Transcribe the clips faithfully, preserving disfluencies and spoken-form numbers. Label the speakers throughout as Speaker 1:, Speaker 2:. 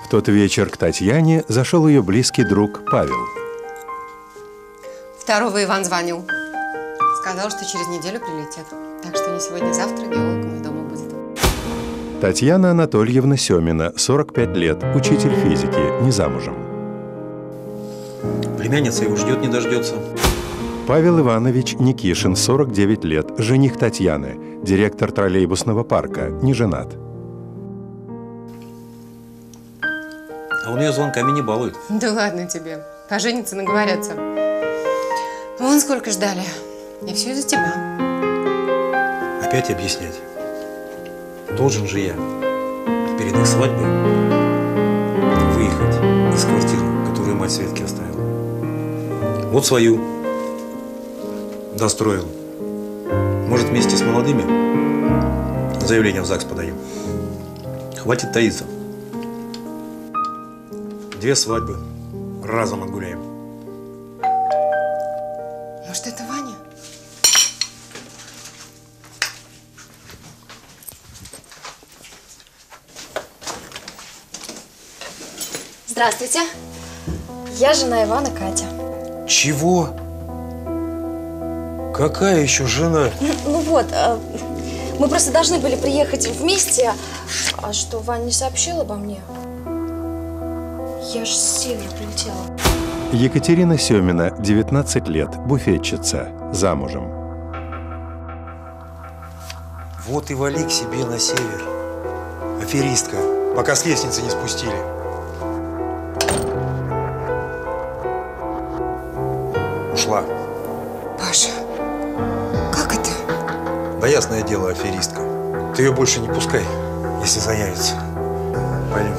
Speaker 1: В тот вечер к Татьяне зашел ее близкий друг Павел.
Speaker 2: Второго Иван звонил. Сказал, что через неделю прилетит. Так что не сегодня-завтра геолог у меня дома будет.
Speaker 1: Татьяна Анатольевна Семина, сорок пять лет, учитель физики, не замужем.
Speaker 3: Племянница его ждет, не дождется.
Speaker 1: Павел Иванович Никишин, сорок девять лет, жених Татьяны, директор троллейбусного парка, не женат.
Speaker 3: А он ее звонками не балует.
Speaker 2: Да ладно тебе. Поженятся, наговорятся. Вон сколько ждали. И все из-за тебя.
Speaker 3: Опять объяснять. Должен же я перед их свадьбой выехать из квартиры, которую мать Светке оставила. Вот свою достроил. Может, вместе с молодыми заявление в ЗАГС подаем. Хватит таиться. Две свадьбы разом отгуляем.
Speaker 2: Может, это Ваня?
Speaker 4: Здравствуйте. Я жена Ивана, Катя.
Speaker 3: Чего? Какая еще жена?
Speaker 4: Ну вот, мы просто должны были приехать вместе. А что, Ваня не сообщил обо мне? Я ж с севера прилетела.
Speaker 1: Екатерина Семина, девятнадцать лет, буфетчица, замужем.
Speaker 3: Вот и вали к себе на север. Аферистка, пока с лестницы не спустили. Ушла.
Speaker 2: Паша, как это?
Speaker 3: Да ясное дело, аферистка. Ты ее больше не пускай, если заявится. Пойдем.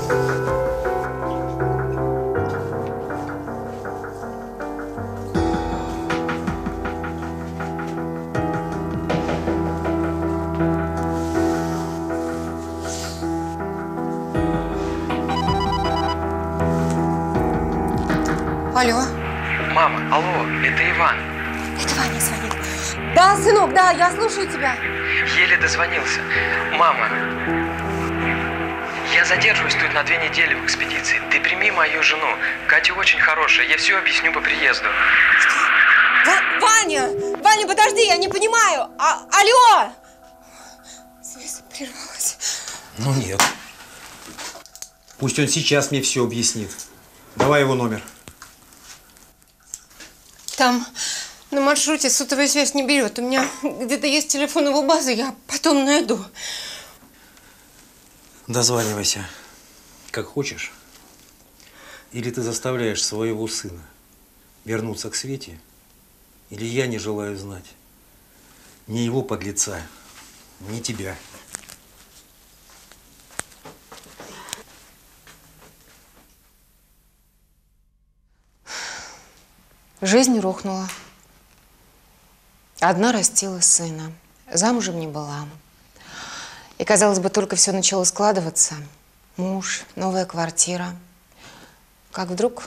Speaker 2: Алло.
Speaker 5: Мама, алло, это Иван.
Speaker 2: Это Ваня звонит. Да, сынок, да, я слушаю тебя.
Speaker 5: Еле дозвонился. Мама, я задерживаюсь тут на две недели в экспедиции. Ты прими мою жену. Катя очень хорошая, я все объясню по приезду.
Speaker 2: Что? В Ваня! Ваня, подожди, я не понимаю. А, алло! Связь прервалась.
Speaker 3: Ну нет. Пусть он сейчас мне все объяснит. Давай его номер.
Speaker 2: Там на маршруте сотовая связь не берет. У меня где-то есть телефон его базы, я потом найду.
Speaker 3: Дозванивайся, как хочешь. Или ты заставляешь своего сына вернуться к Свете, или я не желаю знать ни его подлеца, ни тебя.
Speaker 2: Жизнь рухнула. Одна растила сына. Замужем не была. И, казалось бы, только все начало складываться. Муж, новая квартира. Как вдруг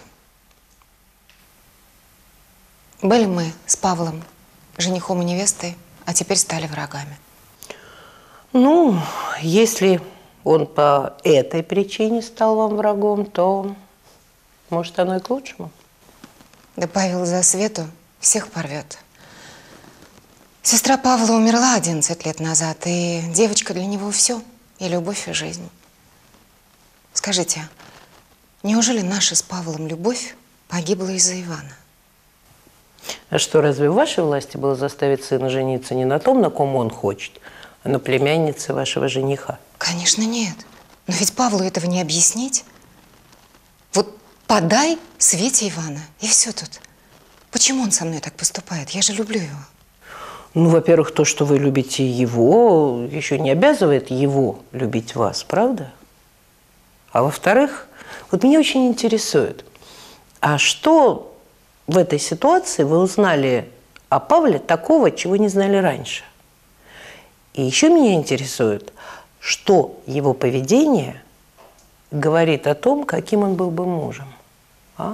Speaker 2: были мы с Павлом женихом и невестой, а теперь стали врагами.
Speaker 6: Ну, если он по этой причине стал вам врагом, то, может, оно и к лучшему.
Speaker 2: Да Павел за Свету всех порвет. Сестра Павла умерла одиннадцать лет назад, и девочка для него все, и любовь, и жизнь. Скажите, неужели наша с Павлом любовь погибла из-за Ивана?
Speaker 6: А что, разве в вашей власти было заставить сына жениться не на том, на ком он хочет, а на племяннице вашего жениха?
Speaker 2: Конечно, нет. Но ведь Павлу этого не объяснить. Вот подай Свете Ивана, и все тут. Почему он со мной так поступает? Я же люблю его.
Speaker 6: Ну, во-первых, то, что вы любите его, еще не обязывает его любить вас, правда? А во-вторых, вот меня очень интересует, а что в этой ситуации вы узнали о Павле такого, чего не знали раньше? И еще меня интересует, что его поведение говорит о том, каким он был бы мужем. А?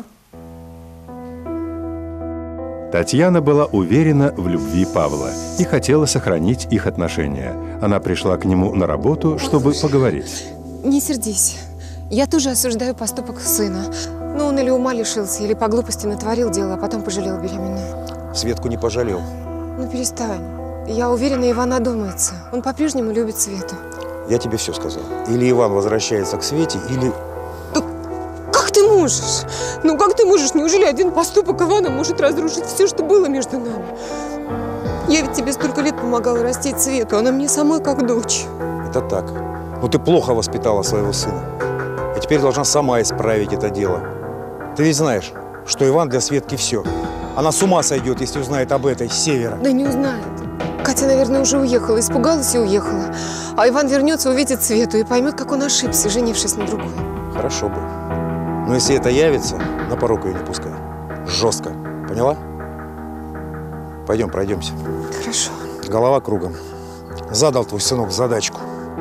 Speaker 1: Татьяна была уверена в любви Павла и хотела сохранить их отношения. Она пришла к нему на работу, чтобы поговорить.
Speaker 2: Не сердись. Я тоже осуждаю поступок сына. Ну, он или ума лишился, или по глупости натворил дело, а потом пожалел беременную.
Speaker 3: Светку не пожалел.
Speaker 2: Ну, перестань. Я уверена, Иван одумается. Он по-прежнему любит Свету.
Speaker 3: Я тебе все сказал. Или Иван возвращается к Свете, или…
Speaker 2: Да как ты можешь? Ну, как ты можешь? Неужели один поступок Ивана может разрушить все, что было между нами? Я ведь тебе столько лет помогала растить Свету. Она мне самой как дочь.
Speaker 3: Это так. Но ты плохо воспитала своего сына. И теперь должна сама исправить это дело. Ты ведь знаешь, что Иван для Светки все. Она с ума сойдет, если узнает об этой с севера.
Speaker 2: Да не узнает. Катя, наверное, уже уехала, испугалась и уехала. А Иван вернется, увидит Свету и поймет, как он ошибся, женившись на другой.
Speaker 3: Хорошо бы. Но если это явится, на порог ее не пускай. Жестко. Поняла? Пойдем, пройдемся.
Speaker 2: Хорошо.
Speaker 3: Голова кругом. Задал твой сынок задачку.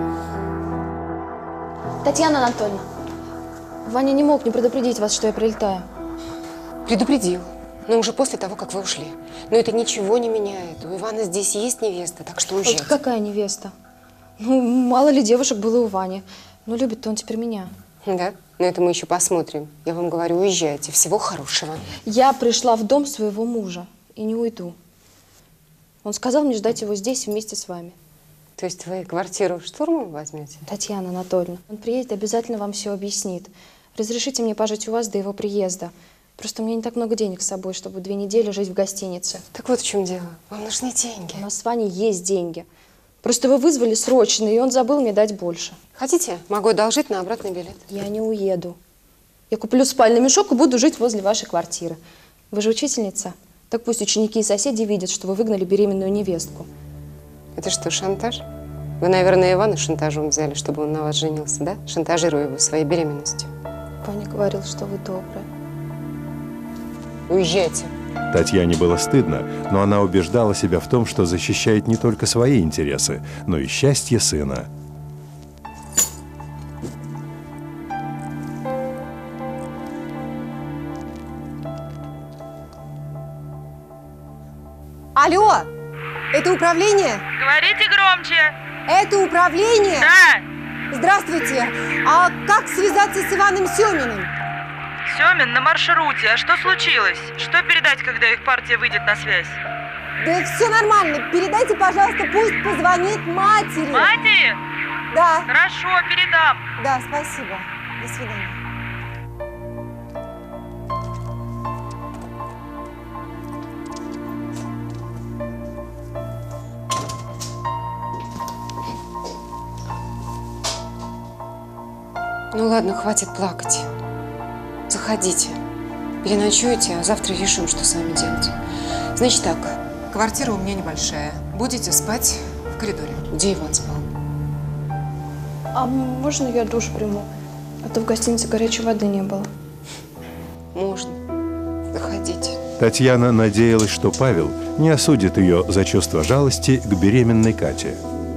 Speaker 4: Татьяна Анатольевна, Ваня не мог не предупредить вас, что я прилетаю.
Speaker 2: Предупредил. Но уже после того, как вы ушли. Но это ничего не меняет. У Ивана здесь есть невеста, так что уезжайте.
Speaker 4: Вот какая невеста? Ну, мало ли девушек было у Вани. Но любит-то он теперь меня.
Speaker 2: Да? Но это мы еще посмотрим. Я вам говорю, уезжайте. Всего хорошего.
Speaker 4: Я пришла в дом своего мужа и не уйду. Он сказал мне ждать его здесь вместе с вами.
Speaker 2: То есть вы квартиру штурмом возьмете?
Speaker 4: Татьяна Анатольевна, он приедет, обязательно вам все объяснит. Разрешите мне пожить у вас до его приезда. Просто у меня не так много денег с собой, чтобы две недели жить в гостинице.
Speaker 2: Так вот в чем дело. Вам нужны деньги.
Speaker 4: У нас с Ваней есть деньги. Просто вы вызвали срочно, и он забыл мне дать больше.
Speaker 2: Хотите? Могу одолжить на обратный билет.
Speaker 4: Я не уеду. Я куплю спальный мешок и буду жить возле вашей квартиры. Вы же учительница. Так пусть ученики и соседи видят, что вы выгнали беременную невестку.
Speaker 2: Это что, шантаж? Вы, наверное, Ивана шантажом взяли, чтобы он на вас женился, да? Шантажируя его своей беременностью.
Speaker 4: Ваня говорил, что вы добрая.
Speaker 2: Уезжайте.
Speaker 1: Татьяне было стыдно, но она убеждала себя в том, что защищает не только свои интересы, но и счастье сына.
Speaker 2: Алло! Это управление?
Speaker 7: Говорите громче.
Speaker 2: Это управление?
Speaker 7: Да.
Speaker 2: Здравствуйте. А как связаться с Иваном Семиным?
Speaker 7: Семин на маршруте. А что случилось? Что передать, когда их партия выйдет на связь?
Speaker 2: Да все нормально. Передайте, пожалуйста, пусть позвонит матери.
Speaker 7: Матери?
Speaker 2: Да.
Speaker 7: Хорошо, передам.
Speaker 2: Да, спасибо. До свидания. Ну ладно, хватит плакать. Заходите. Переночуете, а завтра решим, что с вами делать. Значит так, квартира у меня небольшая. Будете спать в коридоре, где Иван спал.
Speaker 4: А можно я душ приму? А то в гостинице горячей воды не было.
Speaker 2: Можно. Заходите.
Speaker 1: Татьяна надеялась, что Павел не осудит ее за чувство жалости к беременной Кате.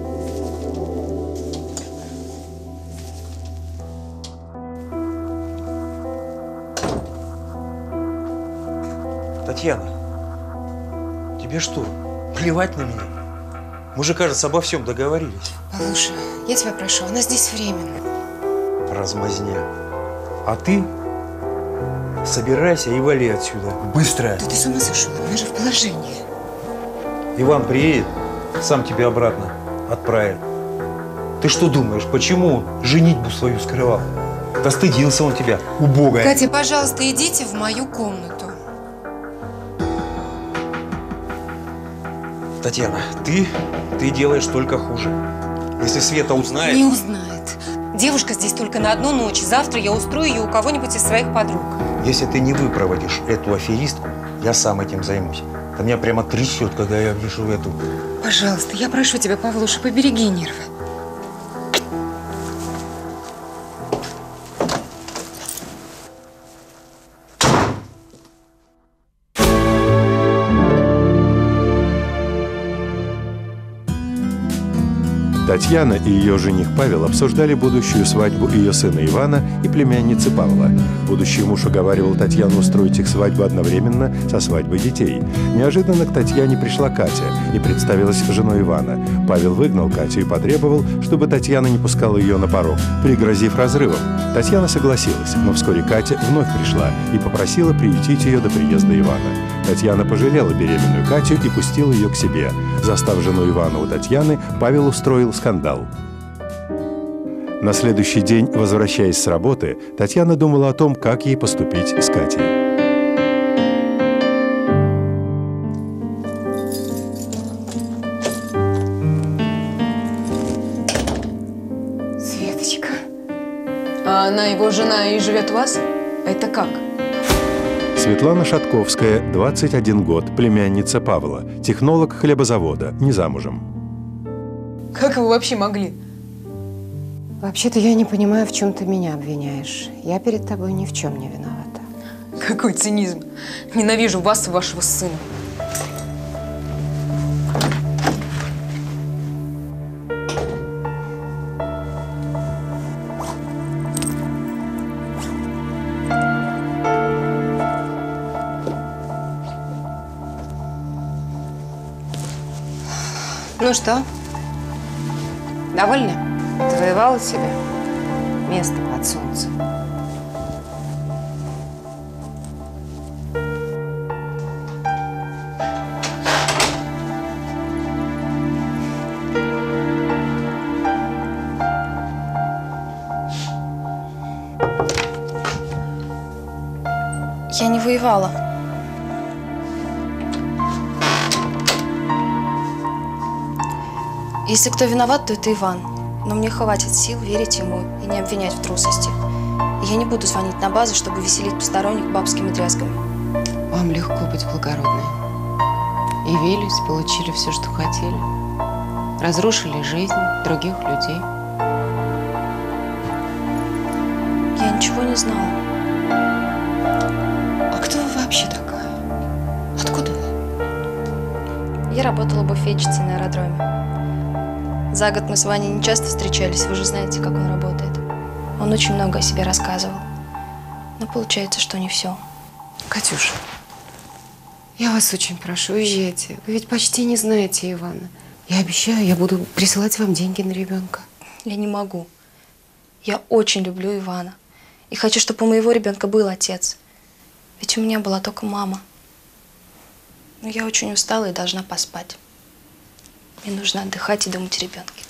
Speaker 3: Татьяна, тебе что, плевать на меня? Мы же, кажется, обо всем договорились.
Speaker 2: Павлуша, я тебя прошу, она здесь временно.
Speaker 3: Размазня. А ты собирайся и вали отсюда. Быстро.
Speaker 2: Да ты с ума сошел, она же в положении.
Speaker 3: Иван приедет, сам тебя обратно отправит. Ты что думаешь, почему он женитьбу свою скрывал? Да стыдился он тебя, убогая.
Speaker 2: Катя, пожалуйста, идите в мою комнату.
Speaker 3: Татьяна, ты, ты делаешь только хуже. Если Света узнает…
Speaker 2: Не узнает. Девушка здесь только на одну ночь. Завтра я устрою ее у кого-нибудь из своих подруг.
Speaker 3: Если ты не выпроводишь эту аферистку, я сам этим займусь. Да меня прямо трясет, когда я вижу эту…
Speaker 2: Пожалуйста, я прошу тебя, Павлуша, побереги нервы.
Speaker 1: Татьяна и ее жених Павел обсуждали будущую свадьбу ее сына Ивана и племянницы Павла. Будущий муж уговаривал Татьяну устроить их свадьбу одновременно со свадьбой детей. Неожиданно к Татьяне пришла Катя и представилась женой Ивана. Павел выгнал Катю и потребовал, чтобы Татьяна не пускала ее на порог, пригрозив разрывом. Татьяна согласилась, но вскоре Катя вновь пришла и попросила приютить ее до приезда Ивана. Татьяна пожалела беременную Катю и пустила ее к себе. Застав жену Ивана у Татьяны, Павел устроил скандал. На следующий день, возвращаясь с работы, Татьяна думала о том, как ей поступить с Катей.
Speaker 2: Светочка.
Speaker 8: А она его жена и живет у вас? Это как?
Speaker 1: Светлана Шатковская, двадцать один год, племянница Павла, технолог хлебозавода, не замужем.
Speaker 8: Как вы вообще могли?
Speaker 2: Вообще-то я не понимаю, в чем ты меня обвиняешь. Я перед тобой ни в чем не виновата.
Speaker 8: Какой цинизм. Ненавижу вас и вашего сына.
Speaker 2: Ну что, довольны? Отвоевала себе место под солнцем.
Speaker 4: Я не воевала. Если кто виноват, то это Иван. Но мне хватит сил верить ему и не обвинять в трусости. И я не буду звонить на базу, чтобы веселить посторонних бабскими дрязгами.
Speaker 2: Вам легко быть благородной. Явились, получили все, что хотели. Разрушили жизнь других людей.
Speaker 4: Я ничего не знала.
Speaker 2: А кто вы вообще такая? Откуда вы?
Speaker 4: Я работала буфетчицей на аэродроме. За год мы с Ваней не часто встречались, вы же знаете, как он работает. Он очень много о себе рассказывал. Но получается, что не все.
Speaker 2: Катюша, я вас очень прошу, уезжайте. Вы ведь почти не знаете Ивана. Я обещаю, я буду присылать вам деньги на ребенка.
Speaker 4: Я не могу. Я очень люблю Ивана. И хочу, чтобы у моего ребенка был отец. Ведь у меня была только мама. Но я очень устала и должна поспать. Мне нужно отдыхать и думать о ребенке.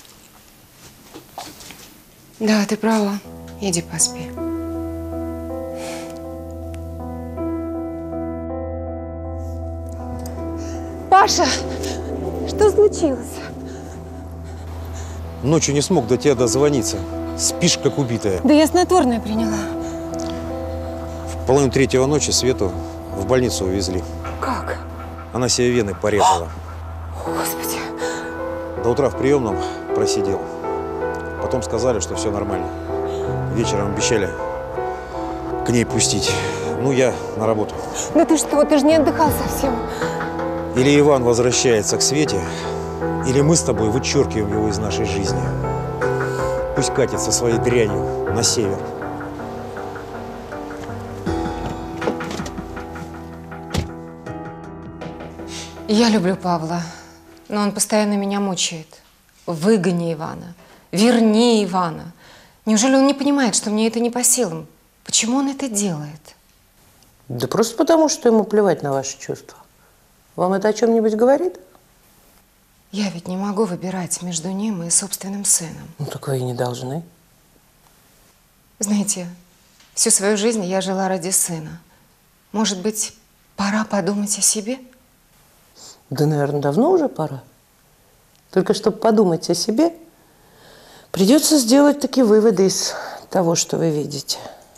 Speaker 2: Да, ты права. Иди поспи.
Speaker 9: Паша, что случилось?
Speaker 3: Ночью не смог до тебя дозвониться. Спишь, как убитая.
Speaker 9: Да я снотворное приняла.
Speaker 3: В половину третьего ночи Свету в больницу увезли.
Speaker 9: Как?
Speaker 3: Она себе вены порезала.
Speaker 9: Господи.
Speaker 3: До утра в приемном просидел. Потом сказали, что все нормально. Вечером обещали к ней пустить. Ну, я на работу.
Speaker 9: Да ты что, ты же не отдыхал совсем.
Speaker 3: Или Иван возвращается к Свете, или мы с тобой вычеркиваем его из нашей жизни. Пусть катит со своей дрянью на север.
Speaker 2: Я люблю Павла, но он постоянно меня мучает. Выгони Ивана, верни Ивана. Неужели он не понимает, что мне это не по силам? Почему он это делает?
Speaker 6: Да просто потому, что ему плевать на ваши чувства. Вам это о чем-нибудь говорит?
Speaker 2: Я ведь не могу выбирать между ним и собственным сыном.
Speaker 6: Ну, так вы и не должны.
Speaker 2: Знаете, всю свою жизнь я жила ради сына. Может быть, пора подумать о себе?
Speaker 6: Да, наверное, давно уже пора. Только чтобы подумать о себе, придется сделать такие выводы из того, что вы видите.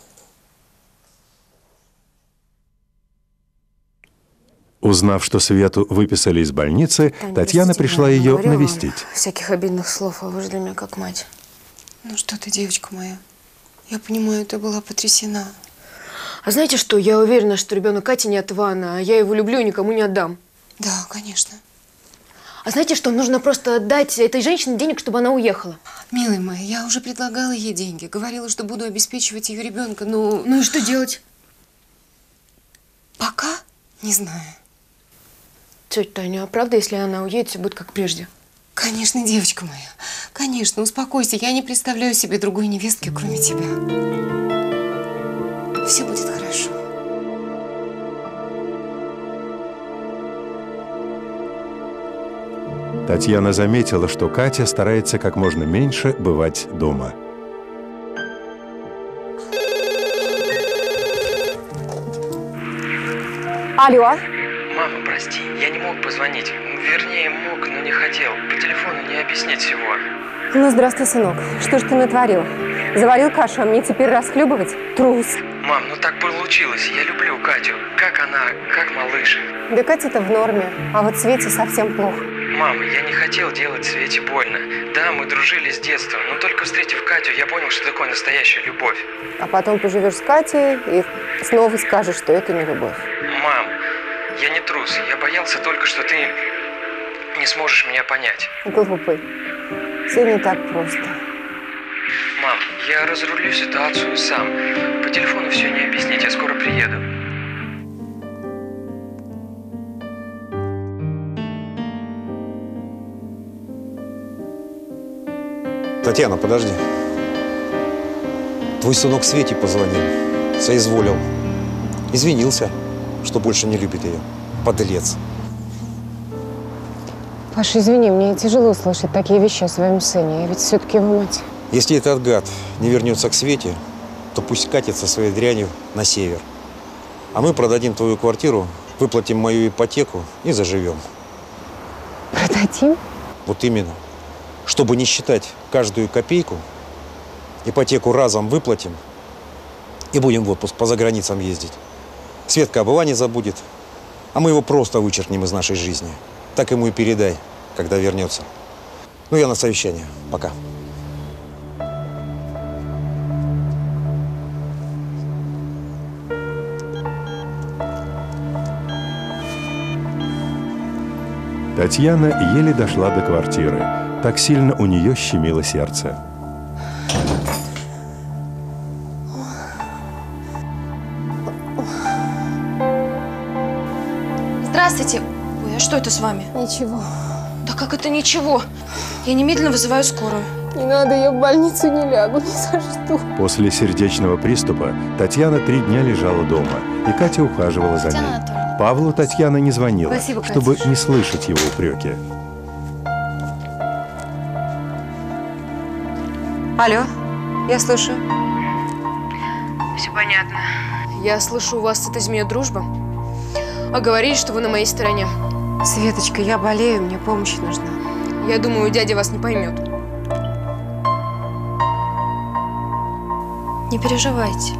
Speaker 1: Узнав, что Свету выписали из больницы,
Speaker 2: Таня,
Speaker 1: Татьяна
Speaker 2: простите,
Speaker 1: пришла
Speaker 2: я
Speaker 1: ее
Speaker 2: наговорила вам
Speaker 1: навестить.
Speaker 2: всяких обидных слов, а вы же для меня как мать. Ну что ты, девочка моя, я понимаю, ты была потрясена.
Speaker 8: А знаете что? Я уверена, что ребенок Кати не от Ивана, а я его люблю и никому не отдам.
Speaker 2: Да, конечно.
Speaker 8: А знаете что, нужно просто дать этой женщине денег, чтобы она уехала.
Speaker 2: Милый мой, я уже предлагала ей деньги. Говорила, что буду обеспечивать ее ребенка, но…
Speaker 8: Ну и что делать?
Speaker 2: Пока не знаю.
Speaker 8: Тетя Таня, а правда, если она уедет, все будет как прежде?
Speaker 2: Конечно, девочка моя. Конечно, успокойся. Я не представляю себе другой невестки, кроме тебя. Все будет хорошо.
Speaker 1: Татьяна заметила, что Катя старается как можно меньше бывать дома.
Speaker 9: Алло.
Speaker 5: Мама, прости, я не мог позвонить. Вернее, мог, но не хотел. По телефону не объяснить всего.
Speaker 9: Ну, здравствуй, сынок. Что ж ты натворил? Заварил кашу, а мне теперь расхлебывать? Трус.
Speaker 5: Мам, ну так получилось. Я люблю Катю. Как она, как малыш.
Speaker 9: Да Катя-то в норме, а вот Свете совсем плохо.
Speaker 5: Мама, я не хотел делать Свете больно. Да, мы дружили с детства, но только встретив Катю, я понял, что такое настоящая любовь.
Speaker 9: А потом поживешь с Катей и снова скажешь, что это не любовь.
Speaker 5: Мам, я не трус. Я боялся только, что ты не сможешь меня понять.
Speaker 9: Глупый. Все не так просто.
Speaker 5: Мам, я разрулю ситуацию сам. По телефону все не объяснить, я скоро приеду.
Speaker 3: Татьяна, подожди. Твой сынок Свете позвонил, соизволил. Извинился, что больше не любит ее. Подлец.
Speaker 9: Паша, извини, мне тяжело слышать такие вещи о своем сыне. Я ведь все-таки его мать.
Speaker 3: Если этот гад не вернется к Свете, то пусть катится своей дрянью на север. А мы продадим твою квартиру, выплатим мою ипотеку и заживем.
Speaker 9: Продадим?
Speaker 3: Вот именно. Чтобы не считать каждую копейку, ипотеку разом выплатим и будем в отпуск по заграницам ездить. Светка о была не забудет, а мы его просто вычеркнем из нашей жизни. Так ему и передай, когда вернется. Ну, я на совещание. Пока.
Speaker 1: Татьяна еле дошла до квартиры. Так сильно у нее щемило сердце.
Speaker 4: Здравствуйте. Ой, а что это с вами?
Speaker 9: Ничего.
Speaker 4: Да как это ничего? Я немедленно вызываю скорую.
Speaker 9: Не надо, я в больницу не лягу, ни за что.
Speaker 1: После сердечного приступа Татьяна три дня лежала дома, и Катя ухаживала за ней. Павлу Татьяна не звонила,
Speaker 2: Спасибо,
Speaker 1: чтобы
Speaker 2: Катюш.
Speaker 1: не слышать его упреки.
Speaker 2: Алло, я слушаю.
Speaker 8: Все понятно. Я слышу, у вас с этой змеей дружба. А говорили, что вы на моей стороне.
Speaker 2: Светочка, я болею, мне помощь нужна.
Speaker 8: Я думаю, дядя вас не поймет.
Speaker 4: Не переживайте.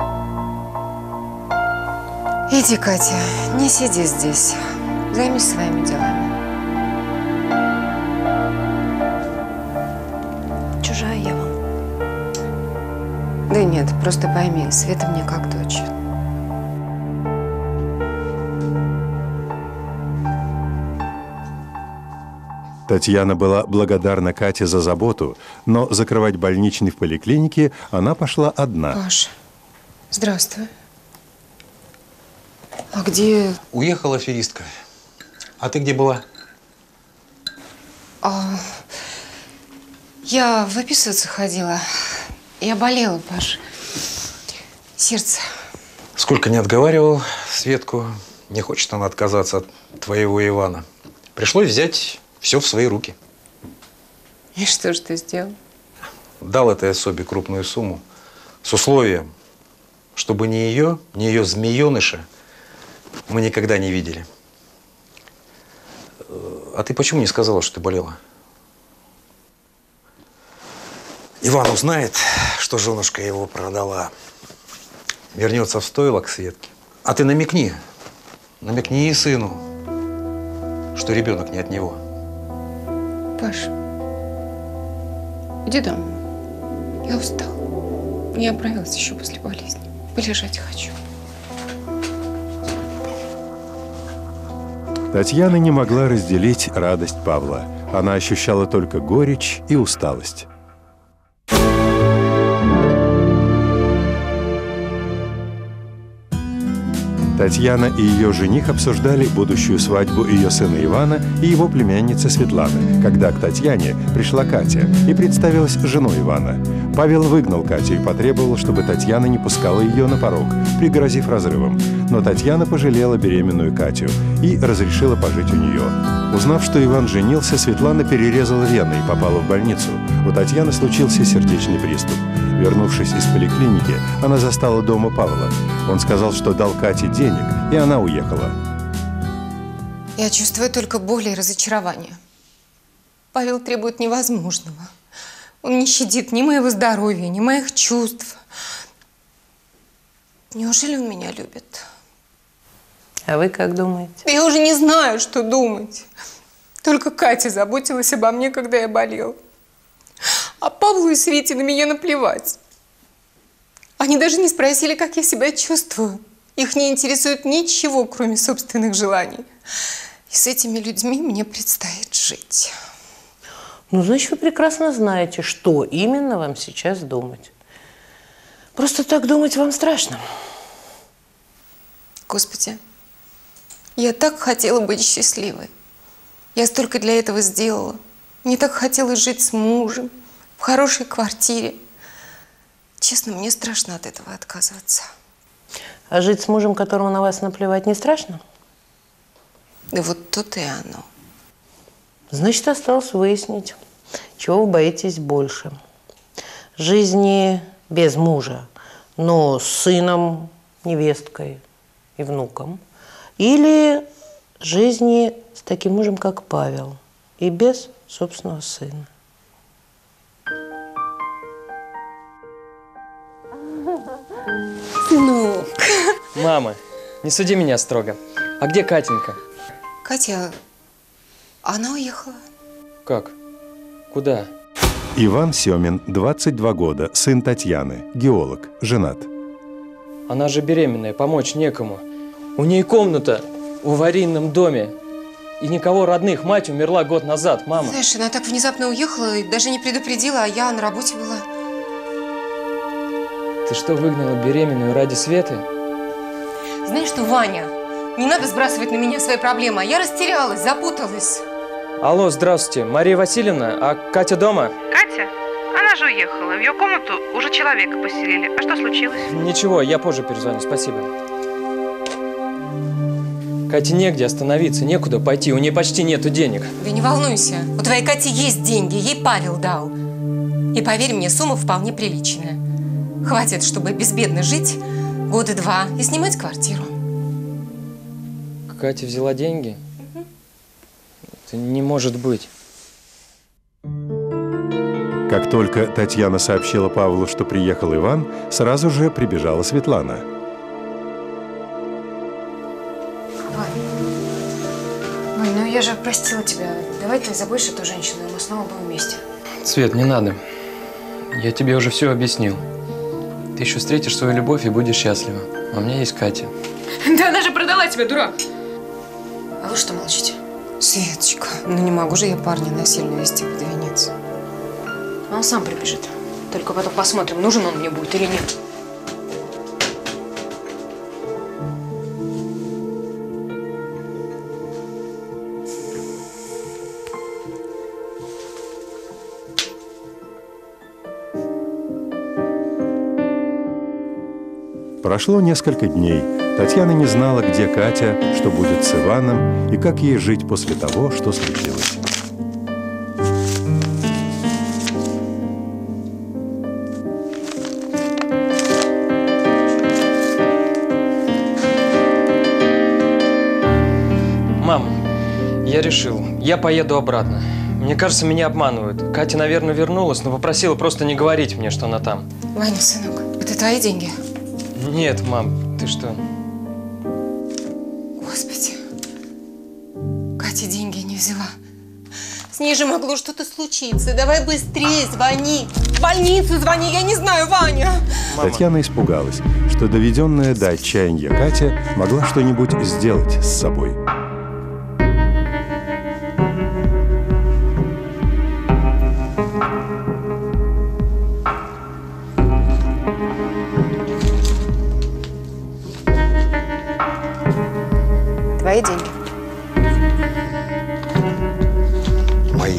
Speaker 2: Иди, Катя, не сиди здесь. Займись своими делами.
Speaker 4: Чужая я вам.
Speaker 2: Да нет, просто пойми, Света мне как дочь.
Speaker 1: Татьяна была благодарна Кате за заботу, но закрывать больничный в поликлинике она пошла одна.
Speaker 2: Паш, здравствуй. А где…
Speaker 3: Уехала аферистка. А ты где была?
Speaker 2: А, я выписываться ходила. Я болела, Паш. Сердце.
Speaker 3: Сколько не отговаривал Светку, не хочет она отказаться от твоего Ивана. Пришлось взять все в свои руки.
Speaker 2: И что же ты сделал?
Speaker 3: Дал этой особе крупную сумму с условием, чтобы ни ее, ни ее змееныша мы никогда не видели. А ты почему не сказала, что ты болела? Иван узнает, что женушка его продала. Вернется в стойло к Светке. А ты намекни, намекни и сыну, что ребенок не от него.
Speaker 2: Паш, иди домой. Я устала. Не оправилась еще после болезни. Полежать хочу.
Speaker 1: Татьяна не могла разделить радость Павла. Она ощущала только горечь и усталость. Татьяна и ее жених обсуждали будущую свадьбу ее сына Ивана и его племянницы Светланы, когда к Татьяне пришла Катя и представилась женой Ивана. Павел выгнал Катю и потребовал, чтобы Татьяна не пускала ее на порог, пригрозив разрывом. Но Татьяна пожалела беременную Катю и разрешила пожить у нее. Узнав, что Иван женился, Светлана перерезала вены и попала в больницу. У Татьяны случился сердечный приступ. Вернувшись из поликлиники, она застала дома Павла. Он сказал, что дал Кате денег, и она уехала.
Speaker 2: Я чувствую только боль и разочарование. Павел требует невозможного. Он не щадит ни моего здоровья, ни моих чувств. Неужели он меня любит?
Speaker 6: А вы как думаете?
Speaker 2: Я уже не знаю, что думать. Только Катя заботилась обо мне, когда я болел. А Павлу и Свете на меня наплевать. Они даже не спросили, как я себя чувствую. Их не интересует ничего, кроме собственных желаний. И с этими людьми мне предстоит жить.
Speaker 6: Ну, значит, вы прекрасно знаете, что именно вам сейчас думать. Просто так думать вам страшно.
Speaker 2: Господи, я так хотела быть счастливой. Я столько для этого сделала. Мне так хотелось жить с мужем, в хорошей квартире. Честно, мне страшно от этого отказываться.
Speaker 6: А жить с мужем, которому на вас наплевать, не страшно?
Speaker 2: Да вот тут и оно.
Speaker 6: Значит, осталось выяснить, чего вы боитесь больше. Жизни без мужа, но с сыном, невесткой и внуком. Или жизни с таким мужем, как Павел, и без собственного сына.
Speaker 2: Сынок.
Speaker 10: Мама, не суди меня строго. А где Катенька?
Speaker 2: Катя, она уехала.
Speaker 10: Как? Куда?
Speaker 1: Иван Семин, двадцать два года, сын Татьяны, геолог, женат.
Speaker 10: Она же беременная, помочь некому. У ней комната в аварийном доме. И никого родных. Мать умерла год назад, мама.
Speaker 2: Знаешь, она так внезапно уехала и даже не предупредила, а я на работе была.
Speaker 10: Ты что, выгнала беременную ради Светы?
Speaker 2: Знаешь что, Ваня, не надо сбрасывать на меня свои проблемы. А я растерялась, запуталась.
Speaker 10: Алло, здравствуйте. Мария Васильевна, а Катя дома?
Speaker 7: Катя? Она же уехала. В ее комнату уже человека поселили. А что случилось?
Speaker 10: Ничего, я позже перезвоню, спасибо. Кате негде остановиться, некуда пойти, у нее почти нету денег.
Speaker 2: Да не волнуйся, у твоей Кати есть деньги, ей Павел дал. И поверь мне, сумма вполне приличная. Хватит, чтобы безбедно жить года два и снимать квартиру.
Speaker 10: Катя взяла деньги? Угу. Это не может быть.
Speaker 1: Как только Татьяна сообщила Павлу, что приехал Иван, сразу же прибежала Светлана.
Speaker 8: Ой, ну я же простила тебя. Давай ты забудешь эту женщину, и мы снова будем вместе.
Speaker 10: Свет, не надо. Я тебе уже все объяснил. Ты еще встретишь свою любовь и будешь счастлива. А у меня есть Катя.
Speaker 8: Да она же продала тебя, дурак! А вы что молчите?
Speaker 2: Светочка, ну не могу же я парня насильно вести под венец.
Speaker 8: Он сам прибежит. Только потом посмотрим, нужен он мне будет или нет.
Speaker 1: Прошло несколько дней. Татьяна не знала, где Катя, что будет с Иваном и как ей жить после того, что случилось.
Speaker 10: Мам, я решил, я поеду обратно. Мне кажется, меня обманывают. Катя, наверное, вернулась, но попросила просто не говорить мне, что она там.
Speaker 2: Ваня, сынок, это твои деньги?
Speaker 10: Нет, мам, ты что?
Speaker 2: Господи, Катя деньги не взяла. С ней же могло что-то случиться. Давай быстрее звони. В больницу звони, я не знаю, Ваня.
Speaker 10: Мама.
Speaker 1: Татьяна испугалась, что доведенная до отчаяния Катя могла что-нибудь сделать с собой.
Speaker 2: Твои деньги.
Speaker 3: Мои?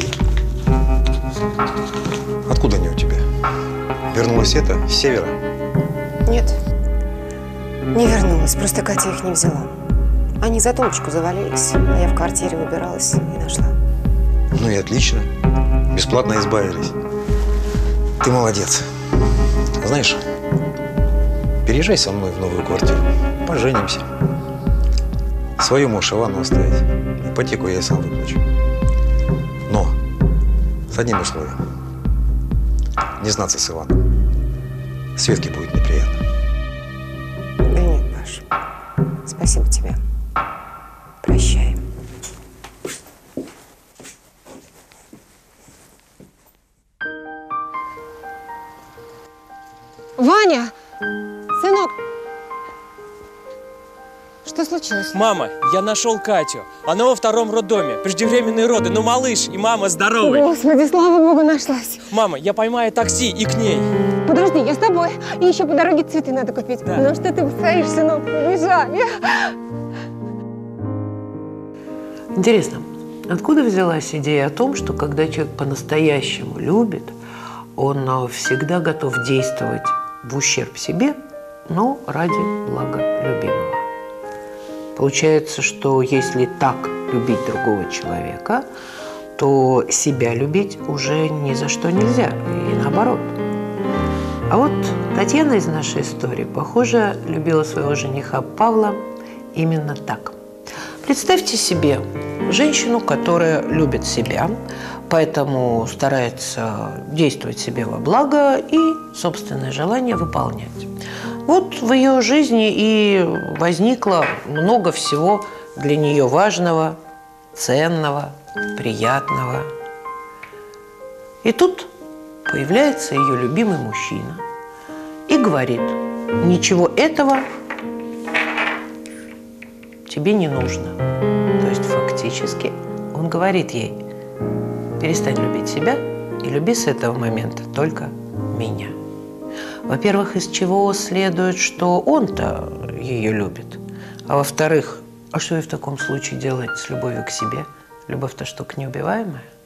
Speaker 3: Откуда они у тебя? Вернулась это с севера?
Speaker 2: Нет, не вернулась, просто Катя их не взяла. Они за тумбочку завалились, а я в квартире выбиралась и нашла.
Speaker 3: Ну и отлично. Бесплатно избавились. Ты молодец. Знаешь, переезжай со мной в новую квартиру. Поженимся. Свою можешь Ивану оставить. Ипотеку я и сам выплачу. Но с одним условием. Не знаться с Иваном. Светке будет неприятно.
Speaker 2: Да нет, Паш. Спасибо тебе. Прощай.
Speaker 9: Ваня! Сынок! Что случилось?
Speaker 10: Мама, я нашел Катю. Она во втором роддоме. Преждевременные роды. Ну, малыш и мама здоровы.
Speaker 9: Господи, слава богу, нашлась.
Speaker 10: Мама, я поймаю такси и к ней.
Speaker 9: Подожди, я с тобой. И еще по дороге цветы надо купить.
Speaker 10: Да.
Speaker 9: Ну что ты стоишь, сынок? Побежали.
Speaker 6: Интересно, откуда взялась идея о том, что когда человек по-настоящему любит, он всегда готов действовать в ущерб себе, но ради блага любимого? Получается, что если так любить другого человека, то себя любить уже ни за что нельзя, и наоборот. А вот Татьяна из нашей истории, похоже, любила своего жениха Павла именно так. Представьте себе женщину, которая любит себя, поэтому старается действовать себе во благо и собственное желание выполнять. Вот в ее жизни и возникло много всего для нее важного, ценного, приятного. И тут появляется ее любимый мужчина и говорит: ничего этого тебе не нужно. То есть фактически он говорит ей: перестань любить себя и люби с этого момента только меня. Во-первых, из чего следует, что он-то ее любит. А во-вторых, а что ей в таком случае делать с любовью к себе? Любовь-то штука неубиваемая.